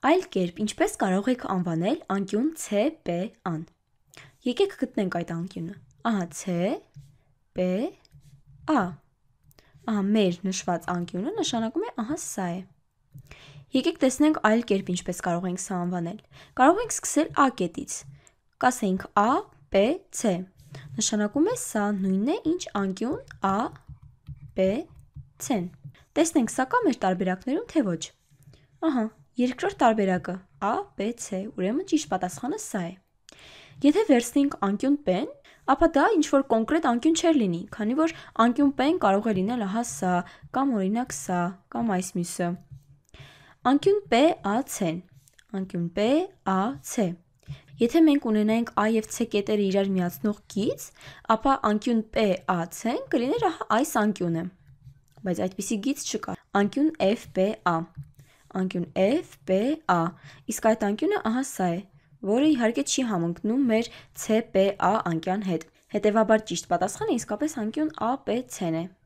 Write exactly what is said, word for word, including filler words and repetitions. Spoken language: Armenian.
Այլ կերպ ինչպես կարող եք անվանել անկյուն C P A-ն։ Եկեք գտնենք այդ անկյունը։ Ահա C P A։ Ահա մեր նշված անկյունը նշանակում է ահա սա է։ Եկեք տեսնենք այլ կերպ ինչպես կարող ենք սա անվանել։ Կարող ենք սկսել A կետից։ Կասենք A P C։ Նշանակում է սա նույնն է ինչ անկյուն A P C-ն։ Տեսնենք սա կա մեր տարբերակներում թե ոչ։ Ահա, երկրորդ տարբերակը A P C, ուրեմն ճիշտ պատասխանը սա է։ Եթե վերցնենք անկյուն P-ն, ապա դա ինչ-որ կոնկրետ անկյուն չէր լինի, քանի որ անկյուն P-ն կարող է լինել ահա սա, կամ օրինակ սա, կամ այս մյուսը։ Անկյուն P A C-ն, անկյուն P A C։ Եթե մենք ունենայինք A և C կետերը իրար միացնող գիծ, ապա անկյուն P A C-ն կլիներ ահա այս անկյունը։ Բայց այդպիսի գիծ չկա։ Անկյուն F P A։ Անկյուն F P A։ Իսկ այդ անկյունը ահա սա է, որը իհարկե չի համընկնում մեր C P A անկյան հետ։ Հետևաբար ճիշտ պատասխանը իսկապես անկյուն A P C-ն է։